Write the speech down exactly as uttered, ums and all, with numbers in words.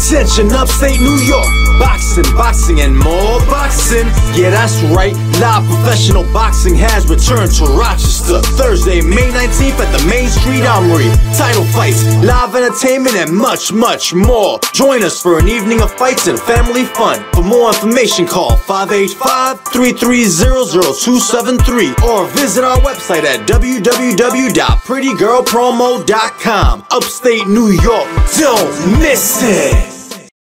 Attention, upstate New York. Boxing, boxing, and more boxing. Yeah, that's right. Live professional boxing has returned to Rochester. Thursday, May nineteenth at the Main Street Armory. Title fights, live entertainment, and much, much more. Join us for an evening of fights and family fun. For more information, call five eight five, three three zero, zero two seven three or visit our website at w w w dot pretty girl promo dot com. Upstate New York, don't miss it.